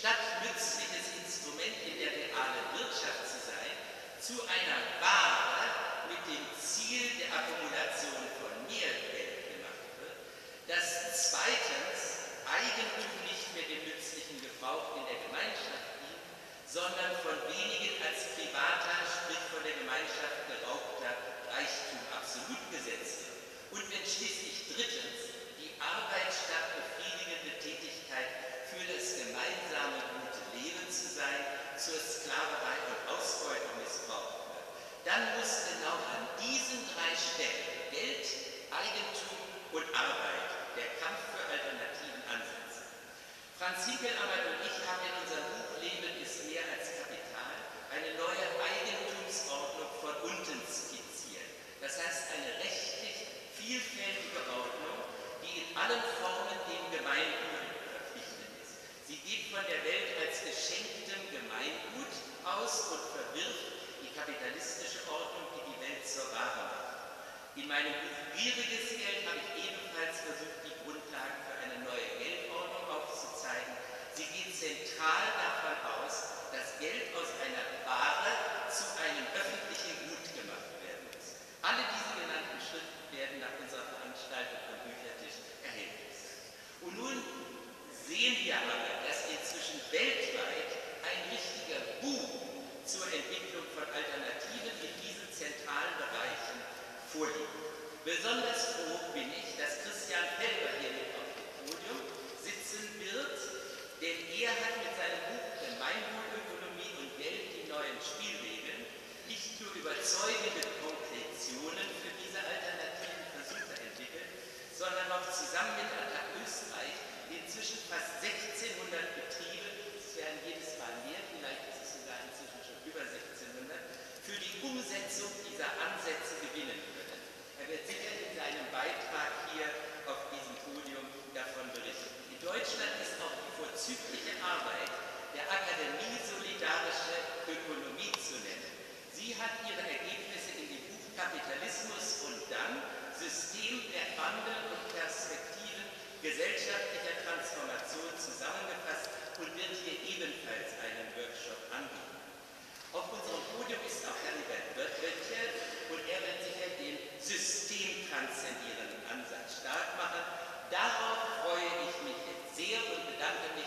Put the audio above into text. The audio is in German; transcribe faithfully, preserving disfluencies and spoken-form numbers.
statt nützliches Instrument in der realen Wirtschaft zu sein, zu einer Ware mit dem Ziel der Akkumulation von mehr Geld gemacht wird, dass zweitens Eigentum nicht mehr dem nützlichen Gebrauch in der Gemeinschaft dient, sondern von wenigen als privater, sprich von der Gemeinschaft geraubter Reichtum absolut gesetzt wird. Und wenn schließlich drittens die Arbeit statt befriedigende Tätigkeit für das gemeinsame gute Leben zu sein, zur Sklaverei und Ausbeutung missbraucht wird, dann muss genau an diesen drei Stellen Geld, Eigentum und Arbeit der Kampf für Alternativen ansetzen. Franz Hinkelarbeit und ich haben in unserem Buch Leben ist mehr als Kapital eine neue Eigentumsordnung von unten skizziert. Das heißt eine rechtlich vielfältige Ordnung, die in allen Formen dem Gemeinwohl verpflichtet ist. Sie geht von der Welt als geschenktem Gemeingut aus und verwirft die kapitalistische Ordnung, die die Welt zur Ware macht. In meinem Buch Gieriges Geld habe ich ebenfalls versucht, die Grundlagen für eine neue Geldordnung aufzuzeigen. Sie geht zentral davon aus, dass Geld aus einer Ware zu einem öffentlichen Gut gemacht werden muss. Alle diese genannten Schriften werden nach unserer Veranstaltung vom Büchertisch erhältlich sein. Und nun sehen wir aber, dass inzwischen weltweit ein richtiger Boom zur Entwicklung von Alternativen in diesen zentralen Bereichen vorliegt. Besonders froh bin ich, dass Christian Felber hier mit auf dem Podium sitzen wird, denn er hat mit seinem Buch Gemeinwohlökonomie und Geld die neuen Spielregeln nicht nur überzeugende Konkretionen für diese alternativen Versuche entwickelt, sondern auch zusammen mit Attac Österreich inzwischen fast sechzehnhundert Betriebe, es werden jedes Mal mehr, vielleicht ist es sogar inzwischen schon über sechzehnhundert, für die Umsetzung dieser Ansätze gewinnen können. Er wird sicher in seinem Beitrag hier auf diesem Podium davon berichten. In Deutschland ist auch die vorzügliche Arbeit der Akademie Solidarische Ökonomie zu nennen. Sie hat ihre Ergebnisse in dem Buch Kapitalismus und dann System der Wandel und Perspektiven gesellschaftlicher Transformation zusammengefasst und wird hier ebenfalls einen Workshop anbieten. Auf unserem Podium ist auch Heribert Böttcher und er wird sicher den systemtranszendierenden Ansatz stark machen. Darauf freue ich mich jetzt sehr und bedanke mich